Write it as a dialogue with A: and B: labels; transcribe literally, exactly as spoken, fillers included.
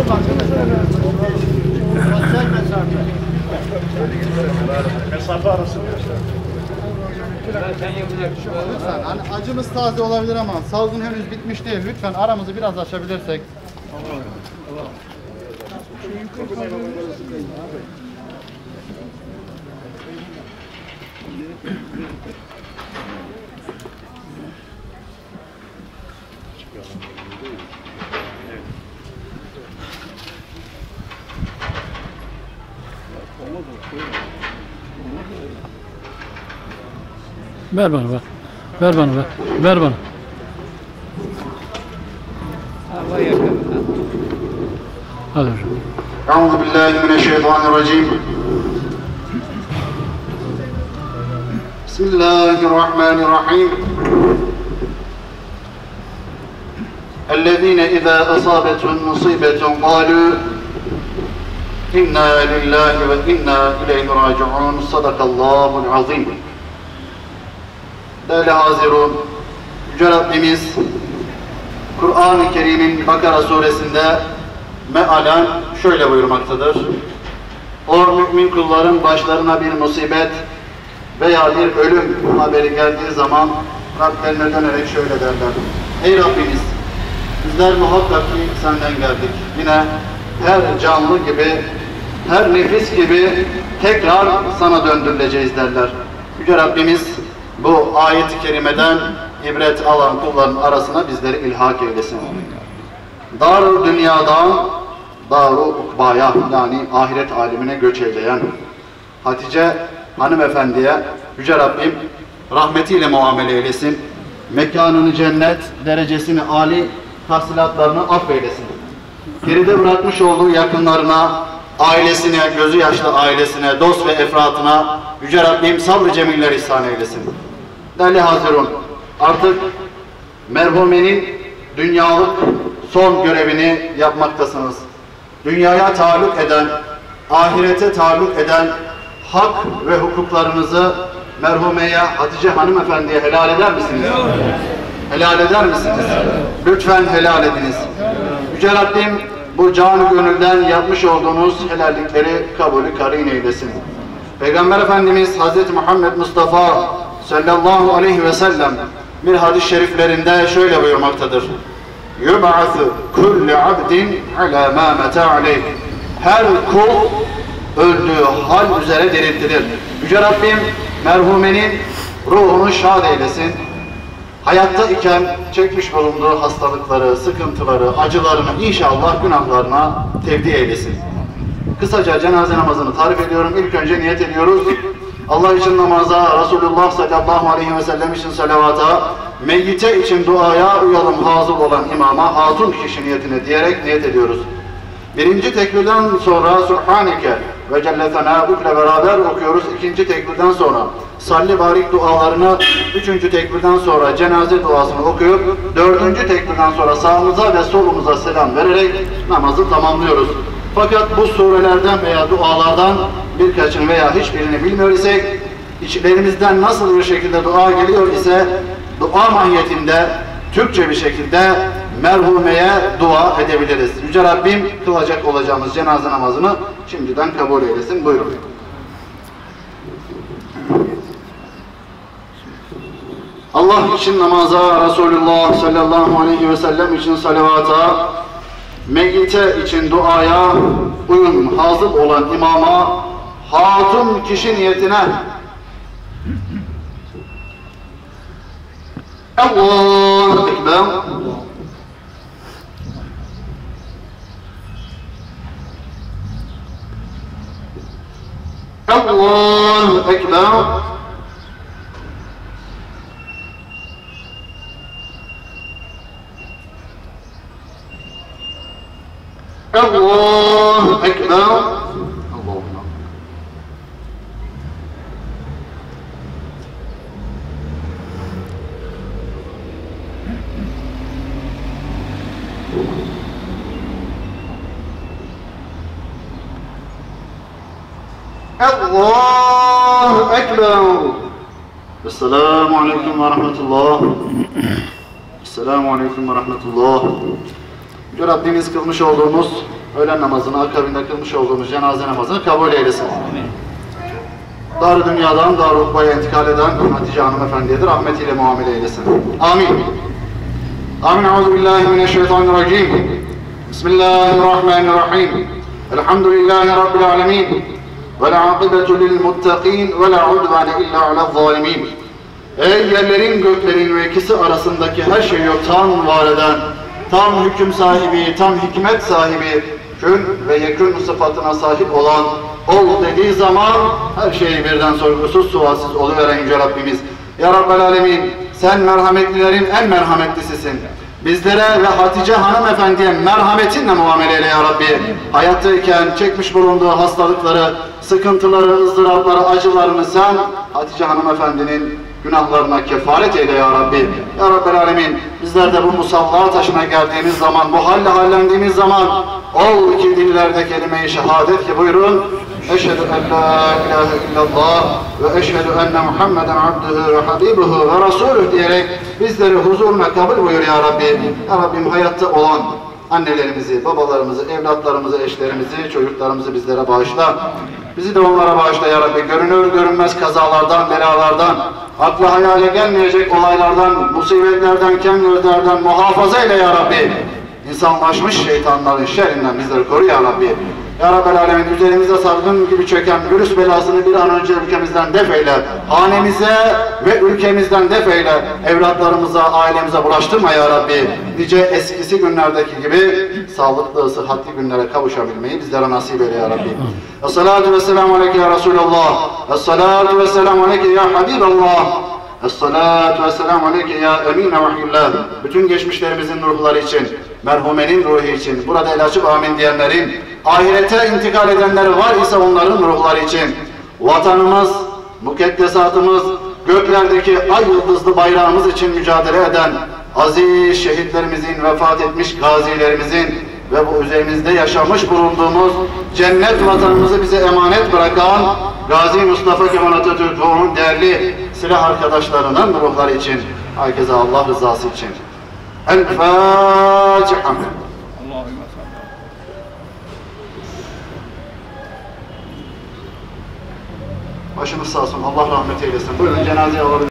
A: Mesafe arası.
B: Lütfen, hani acımız taze olabilir ama salgın henüz bitmiş değil. Lütfen aramızı biraz açabilirsek.
C: Ver bana ver. Ver bana ver. Ver bana. Hadi hocam.
B: Euzu billahi mineşşeytanirracim. Bismillahirrahmanirrahim. اَلَّذ۪ينَ اِذَا أَصَابَتْهُمْ مُصِيبَةٌ قَالُوا اِنَّا لِلّٰهِ وَاِنَّا اِلَيْهِ رَاجِعُونَ Sadakallahul azim. Değerli hazirun, Yüce Rabbimiz Kur'an-ı Kerim'in Bakara suresinde mealen şöyle buyurmaktadır. O mümin kulların başlarına bir musibet veya bir ölüm haberi geldiği zaman Rablerine dönerek şöyle derler. Ey Rabbimiz, bizler muhakkak ki senden geldik. Yine her canlı gibi, her nefis gibi tekrar sana döndürüleceğiz derler. Yüce Rabbimiz bu ayet-i kerimeden ibret alan kulların arasına bizleri ilhak eylesin. Dar-ı dünyadan dar-ı ukbaya, yani ahiret alemine göç eyleyen Hatice hanımefendiye Yüce Rabbim rahmetiyle muamele eylesin. Mekanını cennet, derecesini âli, tahsilatlarını affeylesin. Geride bırakmış olduğu yakınlarına, ailesine, gözü yaşlı ailesine, dost ve efratına Yüce Rabbim sabr-ı cemiller ihsan eylesin. Değerli hazirun, artık merhumenin dünyalık son görevini yapmaktasınız. Dünyaya taalluk eden, ahirete taalluk eden hak ve hukuklarınızı merhumeye Hatice hanımefendiye helal eder misiniz? Helal eder misiniz? Lütfen helal ediniz. Yüce Rabbim bu canı gönülden yapmış olduğunuz helallikleri kabulü karin eylesin. Peygamber Efendimiz Hazreti Muhammed Mustafa sallallahu aleyhi ve sellem bir hadis-i şeriflerinde şöyle buyurmaktadır. يُبْعَثُ كُلِّ عَبْدٍ عَلَى مَا مَتَى عَلَيْهِ. Her kul öldüğü hal üzere diriltilir. Yüce Rabbim merhumenin ruhunu şad eylesin. Hayatta iken çekmiş bulunduğu hastalıkları, sıkıntıları, acılarını inşallah günahlarına tevdi eylesin. Kısaca cenaze namazını tarif ediyorum. İlk önce niyet ediyoruz. Allah için namaza, Resulullah sallallahu aleyhi ve sellem için salavata, meyyite için duaya uyalım hazır olan imama, hatun kişi niyetine diyerek niyet ediyoruz. Birinci tekbirden sonra Subhaneke ve Celle Senâbük'le beraber okuyoruz. İkinci tekbirden sonra salli barik dualarını, üçüncü tekbirden sonra cenaze duasını okuyup, dördüncü tekbirden sonra sağımıza ve solumuza selam vererek namazı tamamlıyoruz. Fakat bu surelerden veya dualardan birkaçını veya hiçbirini bilmiyor isek, içlerimizden nasıl bir şekilde dua geliyor ise, dua mahiyetinde Türkçe bir şekilde merhumeye dua edebiliriz. Yüce Rabbim kılacak olacağımız cenaze namazını şimdiden kabul eylesin. Buyurun. Allah için namaza, Resulullah sallallahu aleyhi ve sellem için salavata, meyyite için duaya uyun hazır olan imama, hatun kişi niyetine Allahu Ekber. Allahu Ekber. Allahu Ekber. Allahu Ekber. Esselamu Aleyküm ve Rahmetullah. Esselamu Aleyküm ve Rahmetullah. Yüce Rabbimiz kılmış olduğumuz öğlen namazını akabinde kılmış olduğumuz cenaze namazını kabul eylesin. Dar-ı Dünya'dan Dar-ı Ukba'ya intikal eden Hatice hanımefendiye de rahmetiyle muamele eylesin. Amin. Amin. Euzubillahimineşşeytanirracim. Bismillahirrahmanirrahim. Elhamdülillahi Rabbil alemin. Ve la'akibetu lilmuttaqin ve la udvane illa ala'z-zalimin. Ey yerlerin göklerin ve ikisi arasındaki her şeyi yoktan var eden, tam hüküm sahibi, tam hikmet sahibi, kün ve yekün sıfatına sahip olan, ol dediği zaman her şeyi birden sorgusuz sualsiz oluveren Yüce Rabbimiz. Ya Rabbel Alemin, sen merhametlilerin en merhametlisisin. Bizlere ve Hatice hanımefendiye merhametinle muamele eyle ya Rabbi. Hayattayken çekmiş bulunduğu hastalıkları, sıkıntıları, ızdırapları, acılarını sen Hatice hanımefendinin günahlarına kefaret eyle ya Rabbi. Ya Rabbel Alemin, bizler de bu musalla taşına geldiğimiz zaman, bu halle hallendiğimiz zaman ol ki dillerde kelime-i şehadet ki buyurun. Eşhedü en la ilahe illallah ve eşhedü enne Muhammeden abduhu ve habibuhu ve rasuluh diyerek bizleri huzuruna kabul buyur ya Rabbi. Ya Rabbim, hayatta olan annelerimizi, babalarımızı, evlatlarımızı, eşlerimizi, çocuklarımızı bizlere bağışla. Bizi de onlara bağışla ya Rabbi. Görünür görünmez kazalardan, belalardan, akla hayale gelmeyecek olaylardan, musibetlerden, kemgözlerden muhafaza eyle ya Rabbi. İnsanlaşmış şeytanların şerrinden bizleri koru ya Rabbi. Ya Rabbel Alemin, üzerimize salgın gibi çöken virüs belasını bir an önce ülkemizden def eyle. Hanemize ve ülkemizden def eyle. Evlatlarımıza, ailemize bulaştırma ya Rabbi. Nice eskisi günlerdeki gibi sağlıklı, sıhhatli günlere kavuşabilmeyi bizlere nasip eyle ya Rabbi. Es-salatu ve selamu aleyke ya Resulallah. Es-salatu ve selamu aleyke ya Habiballah. Es-salatu ve selamu aleyke ya emine vahyullah. Bütün geçmişlerimizin ruhları için, merhumenin ruhu için, burada el açıp amin diyenlerin, ahirete intikal edenleri var ise onların ruhları için, vatanımız, mukaddesatımız, göklerdeki ay yıldızlı bayrağımız için mücadele eden aziz şehitlerimizin, vefat etmiş gazilerimizin ve bu üzerimizde yaşamış bulunduğumuz cennet vatanımızı bize emanet bırakan Gazi Mustafa Kemal Atatürk ve onun değerli silah arkadaşlarının ruhları için, herkese Allah rızası için. El-Fatiha. Başınız sağ olsun. Allah rahmet eylesin. Buyurun cenazeye alalım.